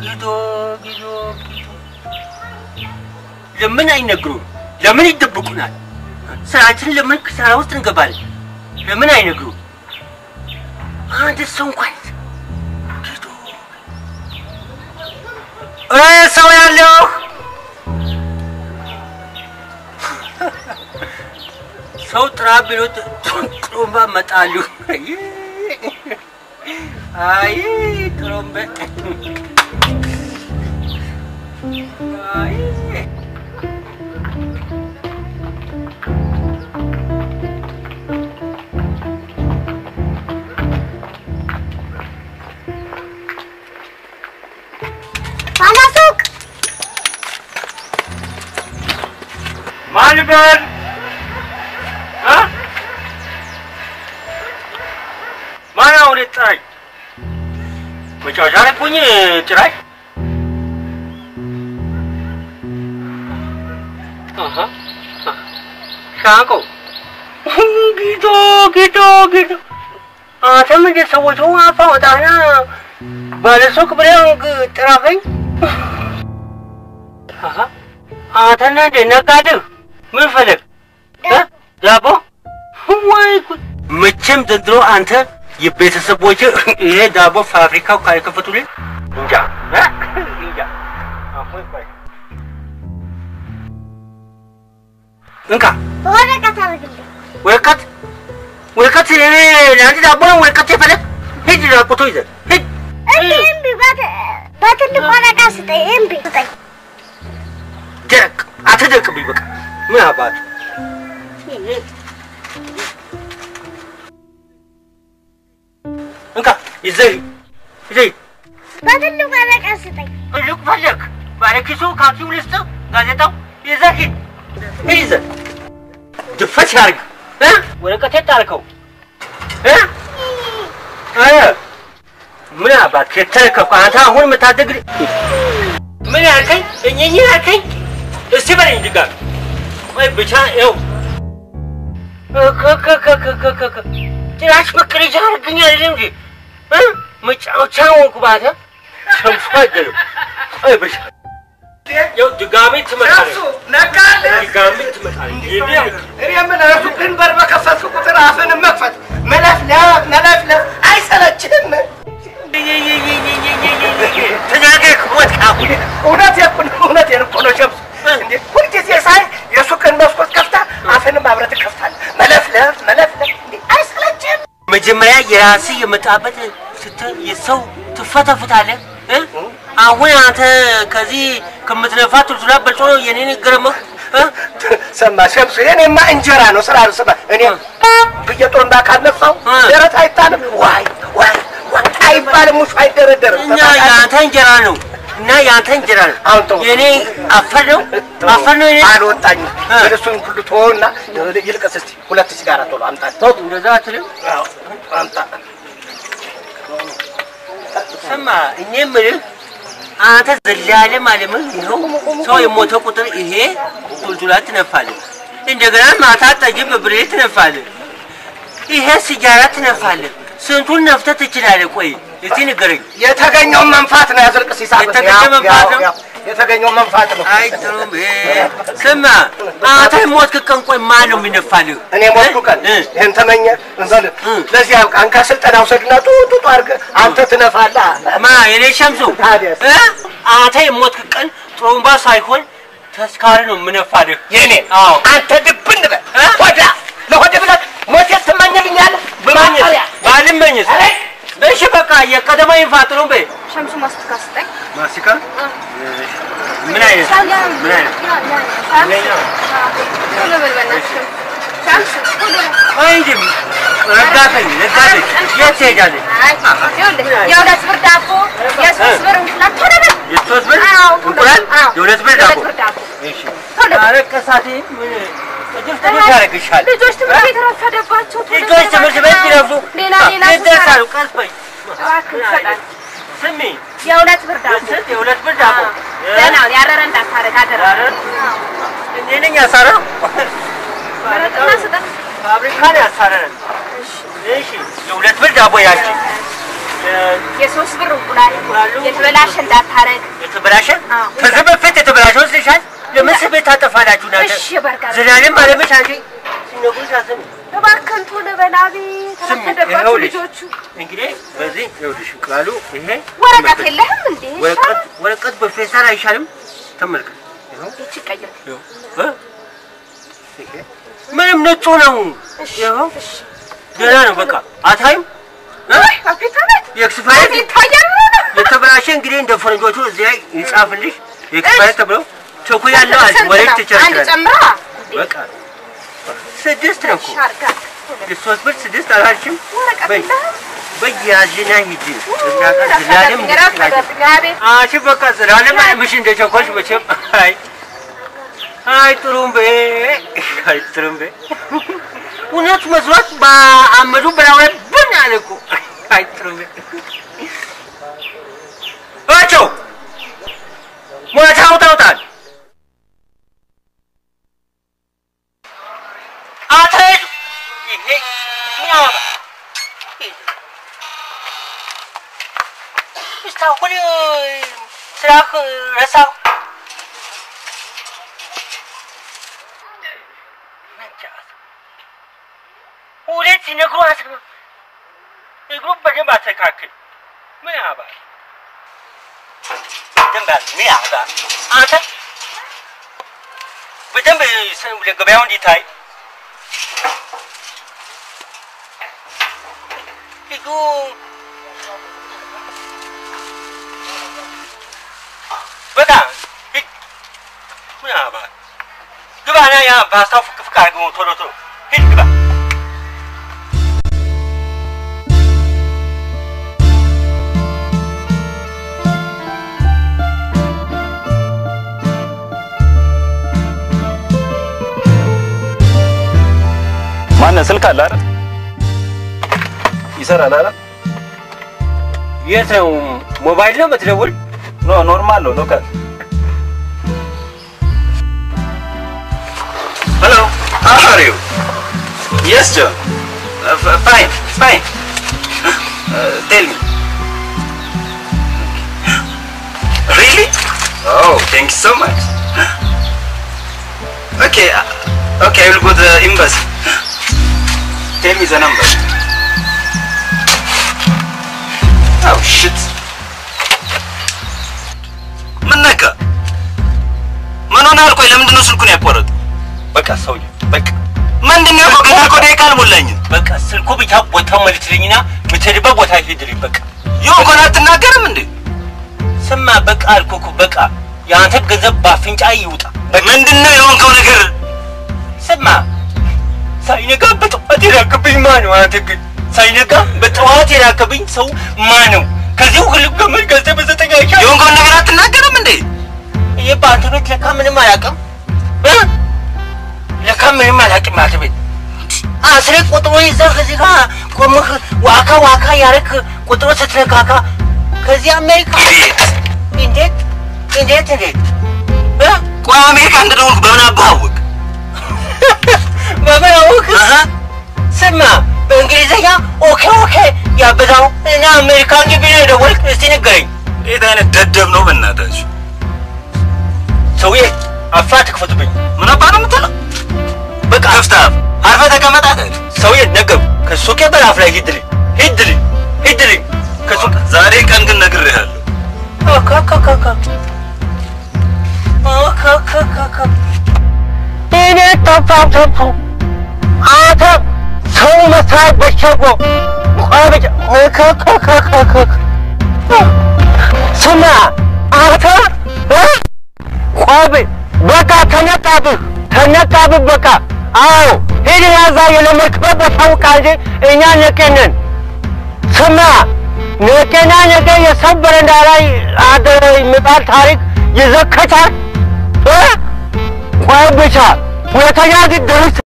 ለምን አይነግሩም ለምን ይደብቁናል ስራችን ለምን ክሳራ ውስጥ እንገባለን ለምን አይነግሩም አንድ ሰው እንኳን ሰው ያለው ሰው ትራብሎት ጥሩምባ መጣሉ አይ ጥሩምባ አይ Panasuk. Malibel. Hah? Mana udah cerai? Macam mana punya cerai? Aha. Siapa? Gitu. Sama dia semua apa matanya? Balasuk beliau ke terakhir. Atana de nagadu ምን ፈለግ ዳቦ ወይ መቼም ዘንድሮ አንተ የቤተሰቦች ይሄ ዳቦ ፋብሪካው ካልከፈቱልኝ እንጃ አሁን ቆይ እንካ ወረቀት አድርግልኝ ወረቀት እኔ ለአንተ ዳቦ ወረቀት ይፈለግ ሂድ ዳቦ ይዘህ ሂድ እምቢ በትልቅ ወረቀት ስጠኝ እምቢ ስጠኝ ደቅ አትደቅብኝ በቃ ምን አባቱ እንካ ይዘህ በትልቅ ወረቀት ስጠኝ ልቅ ፈለግ ባለኪሱ ካኪው ልስጥ ጋዜጣው ይዘህ ይዘህ ድፈት ያርግ ወረቀት የጣልከው ምን አባት ከተከፈ አንተ አሁን መታደግ ምን ያልከኝ እኛኝ ያልከኝ እስቲ በለኝ ድጋም ወይ ብቻ ይኸው ጭራሽ መቀለጃ አድርገኝ አይደለም እንጂ መጫወቻ ሆንኩ ባተ ሸምሱ አይደለም አይ ብቻ ይኸው ድጋሚ ትመጣለህ ድጋሚ ትመጣለህ እኔ ምን ሱቅን በር በከፈትኩ ቁጥር አፍን መክፈት መለፍለፍ አይሰለችም ተናገርክ ሞት ካሁን እውነቴን እኮ ነው ሸምሱ እንዴ ሁልጊዜ ሳይ የሱቅን መስኮት ከፍታ አፍን ማብረት ከፍታለህ መለፍለፍ እንዴ አይሰለችም መጀመሪያ የራስ የመጣበት ስትል የሰው ትፈተፍታለህ አሁን አንተ ከዚህ ከምትነፋ ቱልቱላ በልጦ የኔን ገረመህ ሰማ ሸምሱ የኔማ እንጀራ ነው ስራ ነው ሰማ እኔ በየጦር እንዳካነፋው ደረታ አይታለም ዋይ አይባልም ሙሽ አይደረደርም እና ያንተ እንጀራ ነው እና ያንተ እንጀራ ነው የኔ አፈር ነው የኔ አልወጣኝ እሱን ሁሉ ተወውና ይልቀስ እስቲ ሁለት ሲጋራ ቶሎ አምጣ ተው እንደዛ አትልም አምጣ ሰማ እኔ ምንም አንተ ዘላለ ማለት ነው ሰው የሞተ ቁጥር ይሄ ቱልቱላ ትነፋለህ እንደገና ማታ ጠጅብ ብሬት ትነፋለህ ይሄ ሲጋራ ትነፋለህ ስንቱን ነፍተህ ትችላለህ ቆይ እስቲ ንገረኝ የተገኘው መንፋት ነው ያዝልቅስ ይሳብ የተገኘው መንፋት ነው አይ ጥሩም ስማ አንተ ሞትክ ቀን ቆይ ማን ነው የሚነፋልህ እኔ ሞትኩ ቀን ይሄን ተመኘ እንዘል ለዚህ ያውቃን ከስልጠና ወሰድና ጡጡ አርገ አንተ ትነፋለህ ማ የኔ ሸምሱ አንተ የሞትክ ቀን ጥሩምባ ሳይሆን ተስካሪ ነው የምነፋልህ የኔ አዎ አንተ ድብን በል ወዳ ለሆደ ብለህ ሞት ትመኝልኛለህ ባልመኝስ እሺ በቃ የቀደማ ይፋጥሩ በይ ሸምሱ ማስቲካ ስጠኝ ማስቲካ ምን አይነት ቶሎ በል በእናትህ ሸምሱ ቶሎ አይንድም ረጋተኝ የት ትሄዳለህ የሁለት ብር ዳቦ የሶስት ብር እንቁላል ቶሎ በል የሶስት ብር እንቁላል የሁለት ብር ዳቦ እሺ አረቀሳቴ ምን ልጆች ትምህርት ቤት ረፈደባቸው ልጆች ትምህርት ቤት ይረፉ ሌላ ይደርሳሉ ቀስበይ ስሚ የሁለት ብር ዳቦ ደህና ያረረ እንዳታረግ አደራ እኔ ነኝ ያሳረው መረጥና ስጠን ፋብሪካ ላይ ያሳረረን እሺ የሁለት ብር ዳቦ ያቺ የሶስት ብር እንቁላል የተበላሸ እንዳታረግ የተበላሸ ተዘበፈት የተበላሸው ስለሻል ለምን ስቤት ታጠፋላችሁ ናተ ዘላለም ማለበሽ አንቺ ሲነጉሽ አሰም ተባከንቱ ለበላቢ ተፈደባችሁ ልጆቹ እንግዲህ በዚህ ይኸውልሽ ቃሉ ይሄ ወረቀት የለህም እንዴ ወረቀት በፌሳር አይሻልም ተመልከት ይሄው እቺ ቀይር ምንም ንጹህ ነው ይሄው ገና ነው በቃ አታይም አፍሪካነት የክስፋይት ይታያል የተበላሸ እንግዲህ እንደ ፈረንጆቹ እዚህ ላይ ይጻፍልሽ የክስፋይት ተብሎ ቸኩ ያለው አለ ወሬት ትቸርቻለሽ አንድ ጨምራ በቃ ስድስት ነው ሻርጋ የሶስት ብር ስድስት አላልሽም ወረቀት በያዝና ሂጂ ዘላለም አሺ በቃ ዘላለም ምሽ እንደቸኮልሽ መቼም አይ ጥሩምቤ እውነት መስሎት በአመዱ ብራውን ቡና አለኩ አይ ጥሩምቤ አቸው ሞታው ታውታል አተይ ይሄ ያባ እስታሁን ስራክ ረሳው ሁለት ነግሯት እግሩ በደንብ አተካክል ምን ያባል ደንባል ምን ያባል አንተ በደንብ ለገበያው እንዲታይ 이거 በጣ ምን ያባል ግባና ያ ፓስታው ፍቅፍቅ አድርገው ቶሎ ቶሎ ሂድ ግባ ማን ስልክ አለ አይደል ይሰራል አይደል የሰው ሞባይል ነው በትደውል ኖ ኖርማል ነው ሎካል Hello, how are you? Yes, John. Fine. Tell me. Really? Oh, thank you so much. Okay, I will go to the embassy. Tell me the number. Oh, shit. Manaka. Manona alkoy lamdino sulkun yakorad. በቃ ሰውዬ በቃ ምንድነው ገና ቆዴ ቃል ሞላኝ በቃ ስልኩ ብቻ ቦታው መልትልኝና ምትድባ ቦታ ሄድልኝ በቃ ይሁን አትናገርም እንዴ ስማ በቃ አልኩኩ በቃ ያንተ ገንዘብ ባፍንጫ ይውጣ ምንድነው የሆንከው ነገር ስማ ሳይነጋ በጠዋት ይራከብኝ ማን ነው አንተ ግን ሳይነጋ በጠዋት ይራከብኝ ሰው ማን ነው ከዚህ ሁሉ ገመድ ገንዘብ በዘጠኛ የሆንከው ነገር አትናገርም እንዴ የባንተኖች ለካ ምንም አያውቅም ለካምንም አላውቅም ማለት ቤት አስሬ ቁጥሩ ይዘህ እዚህ ጋር ቆመህ ዋካ ያረክ ቁጥሩ ስትነካካ ከዚህ አሜሪካ እንዴት ቆይ አሜሪካ እንደደወልኩ በምን አባውቅ በማውቅ ስማ በእንግሊዘኛ ኦኬ ያበዛው እና አሜሪካ ግቢ ነው ደወልክ እስቲ ንገረኝ እኔ አይነት ደደብ ነው በእናታችሁ ሰውዬ አፋት ክፈትብኝ ምን አባ ነው የምትለው በቃ ከፍታ አርፈ ተቀመጥ አይደል ሰውዬ ነገሩ ከሱቄ በራፍ ላይ ሂድልኝ ከሱቅ ዛሬ ቀን ግን ነግሬሃለሁ እኔ ተፋፍቶ አታ ሰው መስራት በቸጎ ቆብጭ ስማ አታ ቆብ በቃ ተነቃብህ በቃ አዎ ሄድ ያዛ የለመድክበት ቦታው ቃል እኛ ነቀነን ስማ ነቀና የሰበረ እንዳላይ አደረ ይመጣል ታሪክ ይዘከታል ቆይ ብቻ ሁለተኛ ድርስ